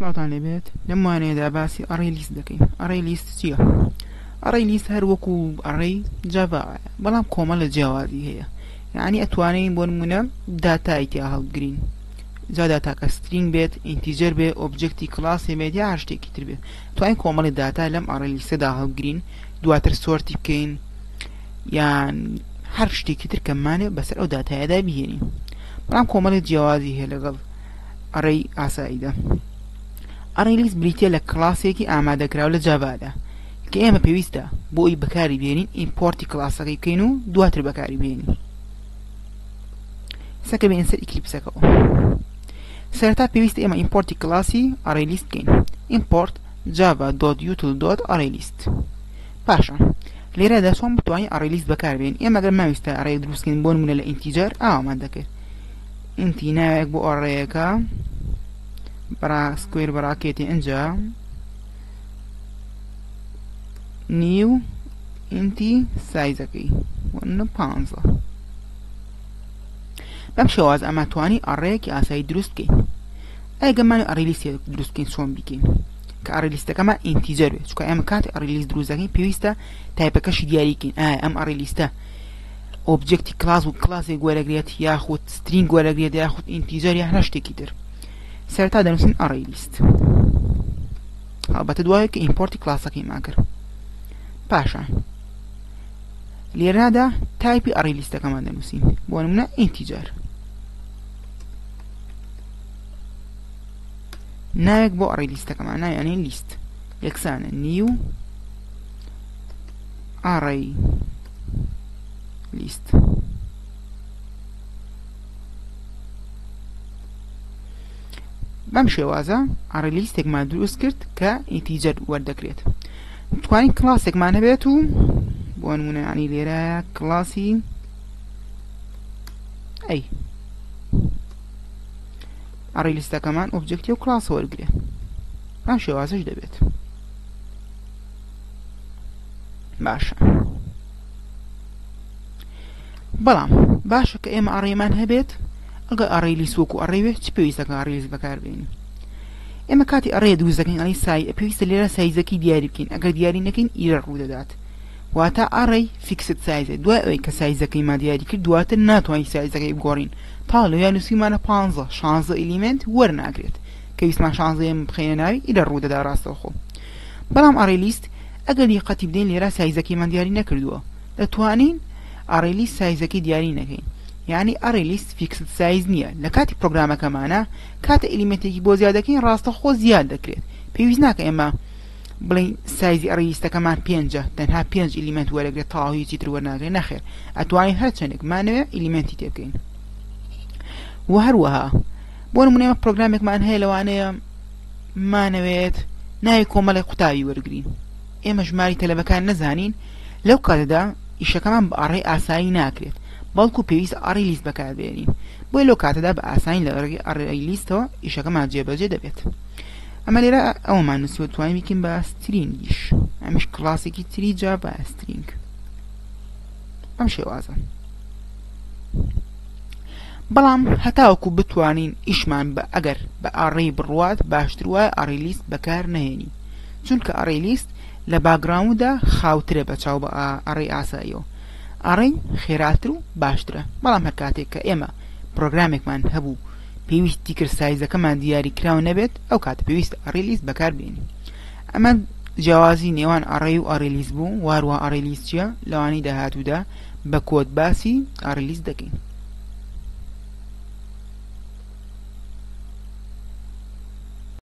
سڵاتان لێبێت لەم وانەیەدا باسی ئەڕێی لیست دەکەین. ئەڕێی لیست چییە؟ ئەڕێی لیست هەر وەکو ئەڕێی جاڤایە بەڵام کۆمەڵە جیاوازی هەیە، یعنی ئەتوانین بۆ نمونە داتای تیا هەڵبگرین، جا داتاکە سترینگ بێت، ئینتیجەر بێ، ئۆبجێکتی کڵاسی بێت یا هەر شتێکی تر بێت. توانین کۆمەڵی داتا لەم ئەڕێی لیستەدا هەڵبگرین، دواتر سۆرتی بکەین یان هەر شتێکی تر کەمانێ بەسەر ئەو داتایەدا بهێنین. بەڵام کۆمەڵی جیاوازی هەیە لەگەڵ ئەڕێی ئاساییدا. ئەڕێی لیست بریتیە لە کڵاسێکی ئامادەکراو لە جاڤادا کە ئێمە پێویستە بۆ ئەوی بەکاری بێنین ئیمپۆرتی کڵاسەکەی بکەین و دواتر بەکاری بێنین. سەکە بێن سەر ئیکلیپسەکەەوە. سەرەتا پێویستە ئێمە ئیمپۆرتی کڵاسی ئەڕێی لیست بکەین. ئیمپۆرت java.util.array list. پاشان لێرەدا چۆن بتوانین ئەڕێی لیست بەکاربێنین. ئێمە ئەگەر ماویستە ئەڕێی دروستکەین بۆ نمونە لە ئینتیجەر ئاوامان دەکرد. ئینتی ناوێک بۆ ئەڕێیەکە سکوێر بەراکێتی ئەنجا نیو ئینتی سایزەکەی وەنە 15. بەم شێوازە ئەمە توانی ئەڕێیەکی ئاسایی دروست بکەین. ئەگەمانێ ئەڕێی لیستێ دروست بکەین چۆن بکەین کە ئەڕێی لیستەکەمان ئینتیجەر بێت، چونکە ئێمە کاتی ئەڕێی لیست دروست دەکەین پێویستە تایپەکەشی دیاری بکەین. ئەم ئەڕێی لیستە ئۆبجێکتی کلاس و کلاسێک وەرەگرێت یاخود سترینگ وەرەگرێت یاخود ئینتیجەر یا هەر شتێکی تر. سەرەتا دەنووسین ئەڕێی لیست، هەڵبەتە دوایە کە ئیمپۆرتی کلاسەکەیمان کرد. پاشان لێرەدا تایپی ئەڕێی لیستەکەمان دەنووسین، بۆ نمونە ئینتیجەر. ناوێک بۆ ئەڕێی لیستەکەمان ناویانەی لیست یەکسانە نیو ئەڕێی لیست. بەم شێوازە ئەڕێی لیستێکمان دروست کرد کە ئینتیجەر وەردەگرێت. توانین کلاسێکمان هەبێت و بۆ نمونە ینی لێرەیە کلاسی ئەی ئەڕێی لیستەکەمان ئۆبجێکتی و کلاس وەرگرێت. بەم شێوازەش دەبێت. باشە بەڵام باشە کە ئێمە ئەڕێمان هەبێت. ئەگە ئەڕێی لیست وەکو ئەڕێوێت چ پێویستەکە ئەڕێی لیست بەکاربێنین؟ ئێمە کاتی ئەڕێ دروست دەکەین ئەڵی پێویستە لێرە سایزەکەی دیاری بکەین. ئەگەر دیاری نەکەین ئیرەر ڕوودەدات، واتە ئەڕێی فیکسد سایزە. دوای ئەوەی کە سایزەکەیمان دیاری کرد دواتر ناتوانین سایزەکەی بگۆڕین تا لەوێ نووسیمانە 15 ئیلیمنت وەرناگرێت کە ویستمان 16 بخەینە ناوی ئیرەر ڕوودەدا ڕاستەوخۆ. بەڵام ئەڕێی لیست ئەگەر یەقەتی بدەین لێرە سایزەکەیمان دیاری نەکردووە دەتوانین ئەڕێی لیست سایزەکەی دیاری نەکەین، یعنی ئەڕێی لیست فیکسد سایز نییە. لە کاتی پرۆگرامەکەمانە کاتە ئیلیمنتێکی بۆ زیادەکەین ڕاستەخۆ زیاد دەکرێت. پێویست ناکە ئێمە بڵین سایزی ئەڕێی لیستەکەمان 5 تەنها 5 ئیلیمنت وەرەگرێت تا هیچی تر وەرناگرێت. نەخێر، ئەتوانین هەر چەندێکمانەوێ ئیلیمنتی تێ بکەین. و هەروەها بۆ نمونە ئێمە پرۆگرامێکمان هەیە لەوانەیە مانەوێت ناوی کۆمەڵی قوتابی وەرگرین، ئێمە ژماری تەلەبەکان نەزانین، لەو کاتەدا ئیشەکەمان بە ئەڕێی ئاسایی ناکرێت، بەڵکو پێویست ئەڕێی لیست بەکاربێنین. بۆی لەو کاتەدا بە ئاسانی لە ئەڕێی لیستەوە ئیشەکەمان جێبەجێ دەبێت. ئەمە لێرە ئەومان نووسیوە توانین بکەین بە سترینگیش، ئەمیش کلاسێکی تری جاڤا سترینگ. ئەم شێوازە. بەڵام هەتاوەکو بتوانین ئیشمان بە ئەگەر بە ئەڕێی بڕوات باشتر وایە ئەڕێی لیست بەکار نهێنی، چونکە ئەڕێی لیست لە باگراوندا خاوترە بە چاو بە ئەڕێی ئاساییەوە. ئەڕێی خێراتر و باشترە. بەڵام هەر کاتێک کە ئێمە پرۆگرامێکمان هەبوو پێویستی کرد سایزەکەمان دیاری کراو نەبێت، ئەو کاتە پێویست ئەڕێی لیست بەکاربێنین. ئەمە جیاوازی نێوان ئەڕێی و ئەڕێی لیست بوو. واروە ئەڕێی لیست چییە لەوانەی داهاتوودا بە کۆد باسی ئەڕێی لیست دەکەین.